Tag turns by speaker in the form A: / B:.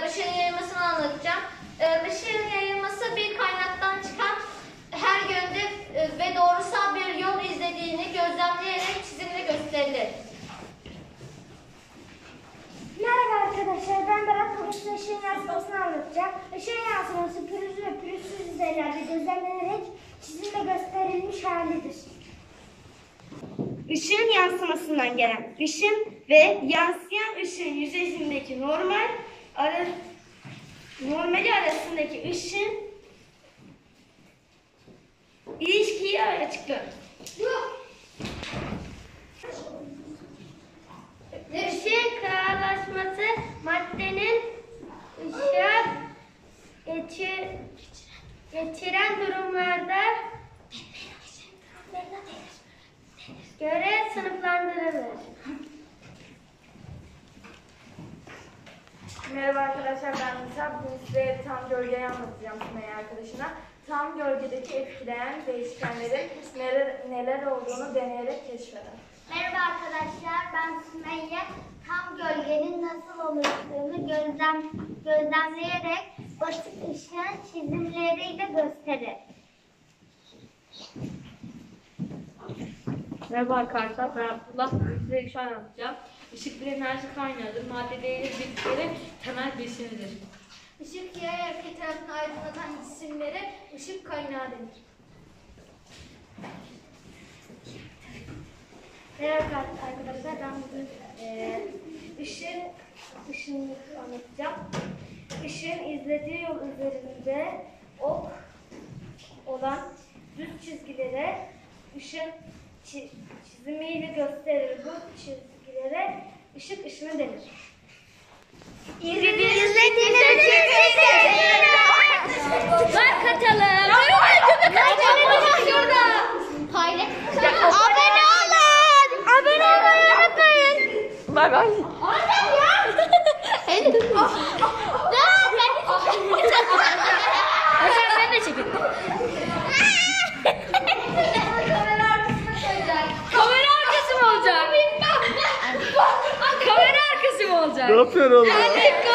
A: ışığın yayılmasını anlatacağım. Işığın yayılması bir kaynaktan çıkan her yönde ve doğrusal bir yol izlediğini gözlemleyerek çizimle gösterilir.
B: Merhaba arkadaşlar, ben Berat. Bugün size ışığın yansımasını anlatacağım. Işığın yansıması pürüzlü ve pürüzsüz yüzeylerde gözlemlenerek çizimle gösterilmiş halidir. Işığın yansımasından gelen ışın ve yansıyan ışığın yüzeyindeki normali arasındaki ışın ilişkiyi açıklar. Işığın krallaşması maddenin ışığa geçiren durumlarda göre sınıflandırılır.
C: Merhaba arkadaşlar, ben Nisa. Bugün size tam gölgeyi anlatacağım Sümeyye arkadaşına. Tam gölgedeki etkileyen değişkenlerin neler olduğunu deneyerek keşfeder.
B: Merhaba arkadaşlar, ben Sümeyye. Tam gölgenin nasıl oluştuğunu gözlemleyerek basit ışığın çizimleriyle gösterir.
D: Merhaba arkadaşlar, ben Abdullah. Size bir şey anlatacağım. Işık bir enerji kaynağıdır. Madde değeri bitkilerin temel besinidir.
A: Işık yayarak etrafını aydınlatan cisimlere ışık kaynağı denir.
B: Merhaba arkadaşlar, ben bugün ışığını anlatacağım. Işığın izlediği yol üzerinde ok olan düz çizgilere ışın çizimiyle gösterir. Bu çizgilere ışık ışını denir. İzlediğiniz için teşekkür ederim. Like atalım. Abone olun. Abone olmayı unutmayın.
D: Bay bay.
A: Ben de çekeyim.
D: Kamera arkası mı olacak? Kamera arkası mı olacak?
E: Ne yapıyorsun oğlum?